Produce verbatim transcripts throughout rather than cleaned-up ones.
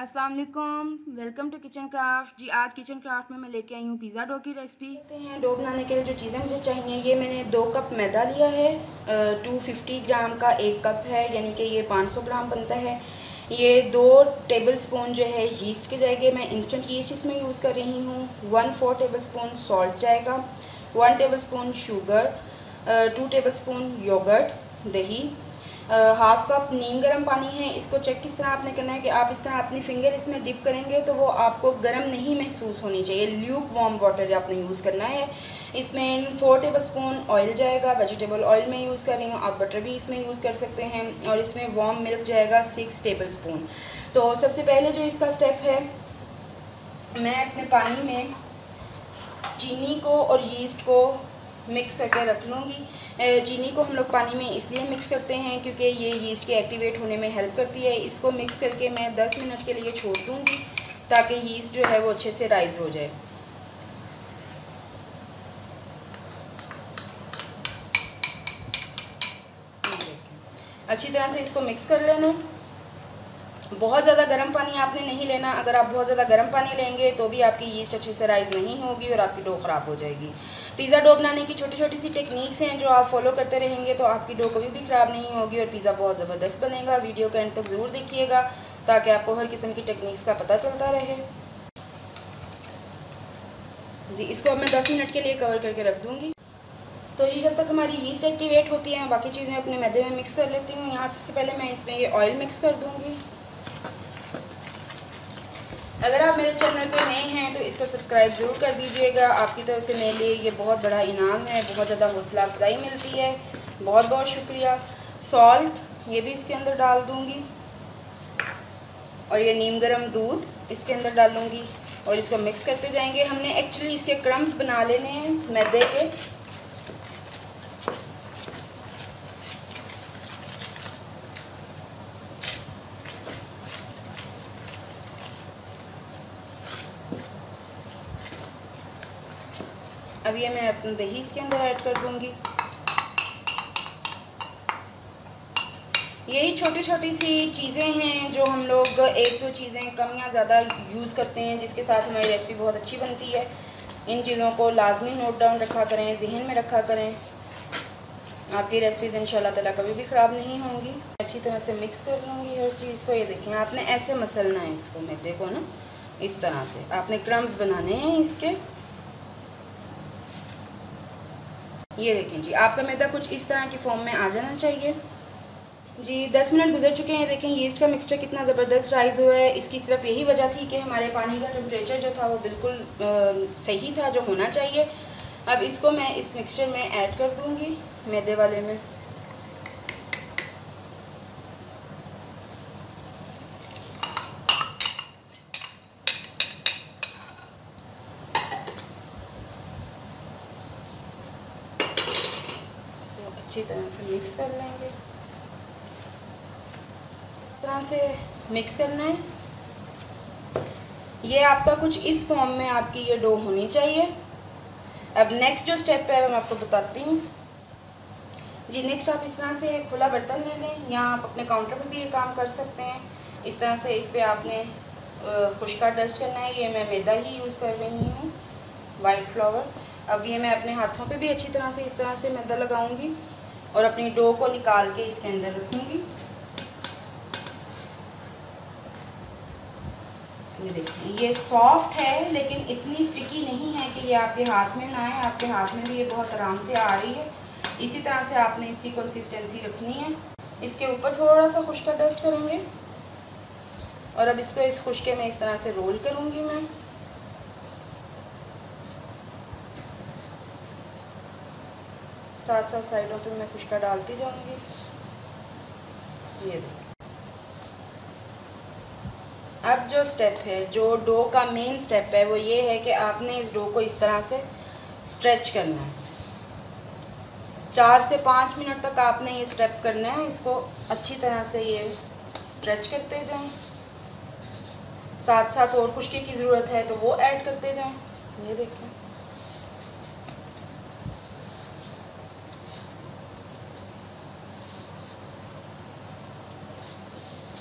अस्सलाम वालेकुम, welcome to kitchen craft. जी आज किचन क्राफ्ट में मैं लेके आई हूँ पिज़्ज़ा डो की रेसिपी। देखते हैं डो बनाने के लिए जो चीज़ें मुझे चाहिए। ये मैंने दो कप मैदा लिया है, टू फिफ्टी ग्राम का एक कप है, यानी कि ये पाँच सौ ग्राम बनता है। ये दो टेबल स्पून जो है यीस्ट के जाएंगे, मैं इंस्टेंट यीस्ट इसमें यूज़ कर रही हूँ। One four tablespoon salt जाएगा, one tablespoon sugar, two tablespoon yoghurt, दही, हाफ कप नीम गर्म पानी है। इसको चेक किस तरह आपने करना है कि आप इस तरह अपनी फिंगर इसमें डिप करेंगे तो वो आपको गर्म नहीं महसूस होनी चाहिए। ल्यूक वार्म वाटर आपने यूज़ करना है। इसमें फोर टेबल स्पून ऑयल जाएगा, वेजिटेबल ऑयल में यूज़ कर रही हूँ, आप बटर भी इसमें यूज़ कर सकते हैं। और इसमें वार्म मिल्क जाएगा सिक्स टेबल स्पून। तो सबसे पहले जो इसका स्टेप है, मैं अपने पानी में चीनी को और यीस्ट को मिक्स करके रख लूँगी। चीनी को हम लोग पानी में इसलिए मिक्स करते हैं क्योंकि ये यीस्ट के एक्टिवेट होने में हेल्प करती है। इसको मिक्स करके मैं दस मिनट के लिए छोड़ दूँगी ताकि यीस्ट जो है वो अच्छे से राइज़ हो जाए। अच्छी तरह से इसको मिक्स कर लेना। बहुत ज़्यादा गर्म पानी आपने नहीं लेना। अगर आप बहुत ज़्यादा गर्म पानी लेंगे तो भी आपकी यीस्ट अच्छे से राइज़ नहीं होगी और आपकी डो ख़राब हो जाएगी। पिज़्ज़ा डो बनाने की छोटी छोटी सी टेक्निक्स हैं जो आप फॉलो करते रहेंगे तो आपकी डो कभी भी ख़राब नहीं होगी और पिज़्ज़ा बहुत ज़बरदस्त बनेगा। वीडियो के एंड तक ज़रूर देखिएगा ताकि आपको हर किस्म की टेक्निक्स का पता चलता रहे। जी इसको अब मैं दस मिनट के लिए कवर करके रख दूँगी। तो जी जब तक हमारी यीस्ट एक्टिवेट होती है मैं बाकी चीज़ें अपने मैदे में मिक्स कर लेती हूँ। यहाँ सबसे पहले मैं इसमें ये ऑयल मिक्स कर दूँगी। अगर आप मेरे चैनल पे नए हैं तो इसको सब्सक्राइब ज़रूर कर दीजिएगा। आपकी तरफ से मेरे लिए ये बहुत बड़ा इनाम है, बहुत ज़्यादा हौसला अफजाई मिलती है। बहुत बहुत शुक्रिया। सॉल्ट ये भी इसके अंदर डाल दूँगी और ये नीम गर्म दूध इसके अंदर डालूँगी और इसको मिक्स करते जाएंगे। हमने एक्चुअली इसके क्रम्स बना लेने हैं मैदे के। अब ये मैं अपनी दही इसके अंदर ऐड कर दूंगी। यही छोटी छोटी सी चीज़ें हैं जो हम लोग एक दो चीज़ें कम या ज़्यादा यूज़ करते हैं जिसके साथ हमारी रेसिपी बहुत अच्छी बनती है। इन चीज़ों को लाजमी नोट डाउन रखा करें, जहन में रखा करें। आपकी रेसिपीज़ इंशाल्लाह ताला कभी भी ख़राब नहीं होंगी। अच्छी तरह से मिक्स कर लूँगी हर चीज़ को। ये देखें आपने ऐसे मसलना है इसको, मैदे को ना इस तरह से आपने क्रम्स बनाने हैं इसके। ये देखें जी आपका मैदा कुछ इस तरह की फॉर्म में आ जाना चाहिए। जी दस मिनट गुजर चुके हैं। देखें यीस्ट का मिक्सचर कितना ज़बरदस्त राइज़ हुआ है। इसकी सिर्फ यही वजह थी कि हमारे पानी का टेम्परेचर जो था वो बिल्कुल आ, सही था, जो होना चाहिए। अब इसको मैं इस मिक्सचर में ऐड कर दूंगी, मैदे वाले में। इसको अच्छी तरह से मिक्स कर लेंगे। इस तरह से मिक्स करना है। ये आपका कुछ इस फॉर्म में आपकी ये डो होनी चाहिए। अब नेक्स्ट जो स्टेप है मैं आपको बताती हूँ। जी नेक्स्ट आप इस तरह से खुला बर्तन ले लें या आप अपने काउंटर पर भी ये काम कर सकते हैं। इस तरह से इस पर आपने खुश्का डस्ट करना है। ये मैं मैदा ही यूज़ कर रही हूँ, वाइट फ्लावर। अब ये मैं अपने हाथों पे भी अच्छी तरह से इस तरह से मैदा लगाऊंगी और अपनी डो को निकाल के इसके अंदर रखूँगी। ये देखिए ये सॉफ्ट है लेकिन इतनी स्टिकी नहीं है कि ये आपके हाथ में ना आए। आपके हाथ में भी ये बहुत आराम से आ रही है। इसी तरह से आपने इसकी कंसिस्टेंसी रखनी है। इसके ऊपर थोड़ा सा खुश्का डस्ट करेंगे और अब इसको इस खुश्के में इस तरह से रोल करूँगी मैं। साथ साथ साइडों पे मैं खुश्का डालती जाऊँगी। ये देखिए अब जो स्टेप है, जो डो का मेन स्टेप है, वो ये है कि आपने इस डो को इस तरह से स्ट्रेच करना है। चार से पाँच मिनट तक आपने ये स्टेप करना है। इसको अच्छी तरह से ये स्ट्रेच करते जाएं। साथ साथ और खुश्की की ज़रूरत है तो वो ऐड करते जाएं। ये देखें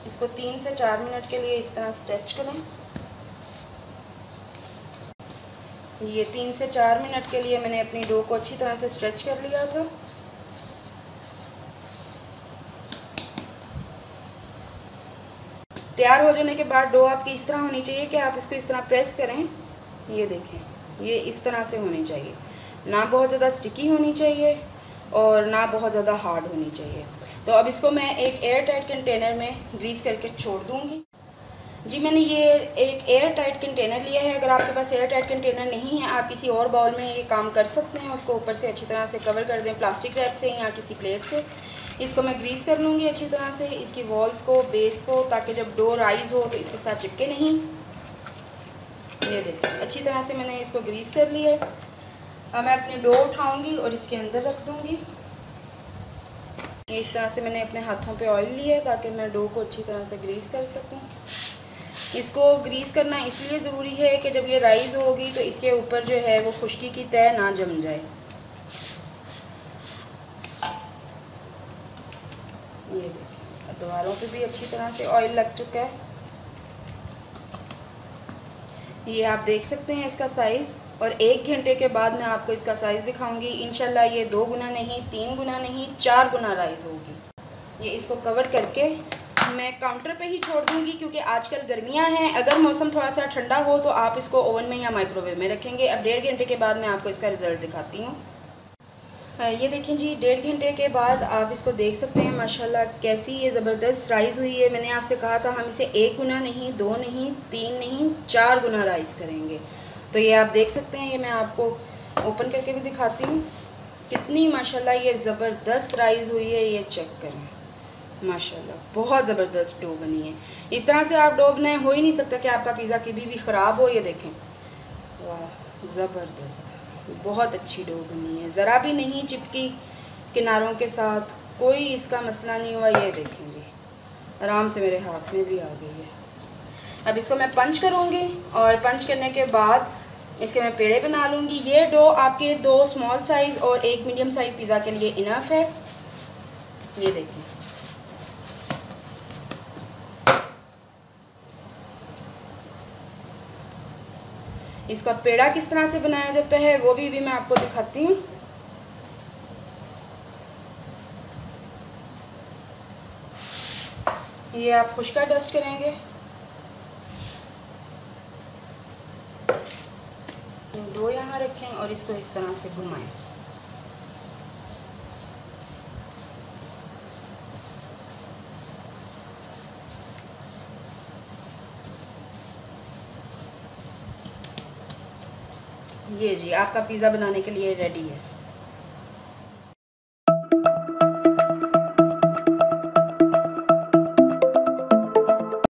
इसको तीन से चार मिनट के लिए इस तरह स्ट्रेच करें। ये तीन से चार मिनट के लिए मैंने अपनी डो को अच्छी तरह से स्ट्रेच कर लिया था। तैयार हो जाने के बाद डो आपकी इस तरह होनी चाहिए कि आप इसको इस तरह प्रेस करें। ये देखें, ये इस तरह से होनी चाहिए, ना बहुत ज़्यादा स्टिकी होनी चाहिए और ना बहुत ज़्यादा हार्ड होनी चाहिए। तो अब इसको मैं एक एयर टाइट कंटेनर में ग्रीस करके छोड़ दूँगी। जी मैंने ये एक एयर टाइट कंटेनर लिया है। अगर आपके पास एयर टाइट कंटेनर नहीं है, आप किसी और बाउल में ये काम कर सकते हैं। उसको ऊपर से अच्छी तरह से कवर कर दें प्लास्टिक रैप से या किसी प्लेट से। इसको मैं ग्रीस कर लूँगी अच्छी तरह से, इसकी वॉल्स को, बेस को, ताकि जब डो राइज़ हो तो इसके साथ चिपके नहीं। ये देखिए अच्छी तरह से मैंने इसको ग्रीस कर लिया है। अब मैं अपनी डो उठाऊँगी और इसके अंदर रख दूँगी। इस तरह से मैंने अपने हाथों पे ऑयल लिया है ताकि मैं डो को अच्छी तरह से ग्रीस कर सकूं। इसको ग्रीस करना इसलिए ज़रूरी है कि जब ये राइज़ होगी तो इसके ऊपर जो है वो खुश्की की तह ना जम जाए। ये देखिए दीवारों पे भी अच्छी तरह से ऑयल लग चुका है। ये आप देख सकते हैं इसका साइज़, और एक घंटे के बाद मैं आपको इसका साइज़ दिखाऊंगी। इंशाल्लाह ये दो गुना नहीं, तीन गुना नहीं, चार गुना राइज़ होगी। ये इसको कवर करके मैं काउंटर पे ही छोड़ दूंगी क्योंकि आजकल गर्मियां हैं। अगर मौसम थोड़ा सा ठंडा हो तो आप इसको ओवन में या माइक्रोवेव में रखेंगे। अब डेढ़ घंटे के बाद मैं आपको इसका रिज़ल्ट दिखाती हूँ। ये देखें जी, डेढ़ घंटे के बाद आप इसको देख सकते हैं माशाल्लाह कैसी ये ज़बरदस्त राइज़ हुई है। मैंने आपसे कहा था हम इसे एक गुना नहीं, दो नहीं, तीन नहीं, चार गुना राइज़ करेंगे। तो ये आप देख सकते हैं, ये मैं आपको ओपन करके भी दिखाती हूँ कितनी माशाल्लाह ये ज़बरदस्त राइज़ हुई है। ये चेक करें माशाल्लाह बहुत ज़बरदस्त डो बनी है। इस तरह से आप डो बनाए, हो ही नहीं सकता कि आपका पिज़्ज़ा कभी भी ख़राब हो। ये देखें वाह ज़बरदस्त, बहुत अच्छी डो बनी है, ज़रा भी नहीं चिपकी किनारों के साथ, कोई इसका मसला नहीं हुआ। ये देखें जी आराम से मेरे हाथ में भी आ गई है। अब इसको मैं पंच करूँगी और पंच करने के बाद इसके मैं पेड़े बना लूँगी। ये डो आपके दो स्मॉल साइज़ और एक मीडियम साइज़ पिज़्ज़ा के लिए इनफ है। ये देखें इसका पेड़ा किस तरह से बनाया जाता है वो भी, भी मैं आपको दिखाती हूँ। ये आप खुश्का डस्ट करेंगे, डो यहाँ रखें और इसको इस तरह से घुमाएं। ये जी आपका पिज़्ज़ा बनाने के लिए रेडी है।